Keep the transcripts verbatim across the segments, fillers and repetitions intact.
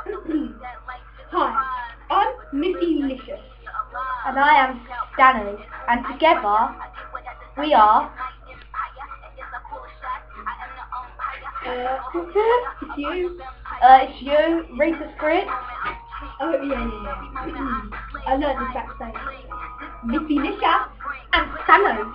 Hi, I'm Missy Licious. And I am Danny, and together we are. Uh, it's you. Uh, it's you, read the script. Oh, yeah, yeah, yeah. I learned this backstage. Missy Licious And Sano.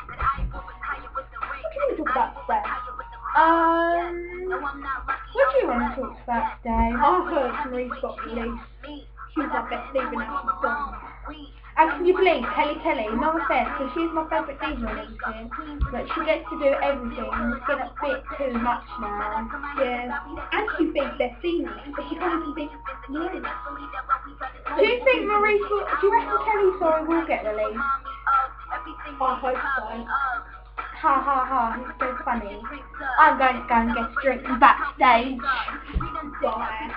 What do you want to talk about today? Um, what do you want to talk about today? I heard Marie's got released. She was my best leaving out of the song. And can you believe, Kelly Kelly, no offence, because she's my favourite diva and everything, but she gets to do everything and it's getting a bit too much now. Yeah, and she's big best female, but she can't even be no. Do you think Marie, will, do you reckon Kelly Sorry will get released? I hope so. Ha ha ha, he's so funny. I'm going to go and get a drink backstage. Bye.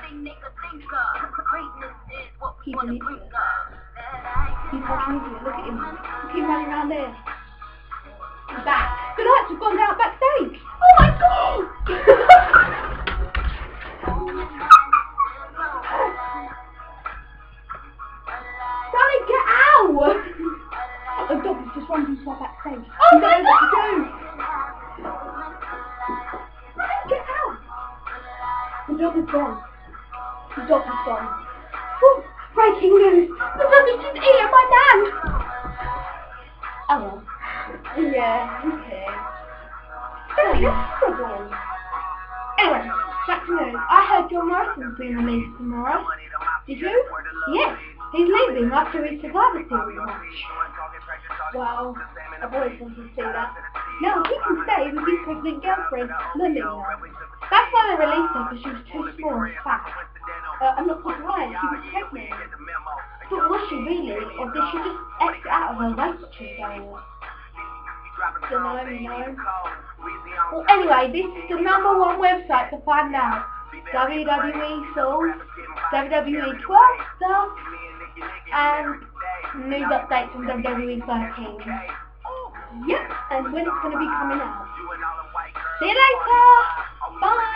He's an idiot. He's such an idiot, look at him. Look at him running around there. He's back. The lights have gone down backstage. Oh my god! Sonny, get out! A dog has just run into our backstage. Oh You my don't know what to god! do. Sonny, get out! The dog is gone. The dog is gone. Oh, breaking news! The dog has just eaten my man! Oh well. Yeah, okay. Sonny, that's horrible. Anyway, back to news. I heard John Morrison's being released tomorrow. Did you? Yes, he's leaving after his Survivor Series match. Well, I've always wanted to see that. Now, he can stay with his pregnant girlfriend, Lily. That's why they released her, because she was too small and fat. Uh, I'm not surprised, she was pregnant. But was she really? Or did she just exit out of her weight she's going on? Don't know, no. Well, anyway, this is the number one website to find out. W W E songs, W W E twelve stuff, and news updates from W W E thirteen. Yep, and when it's going to be coming out. See you later! Bye!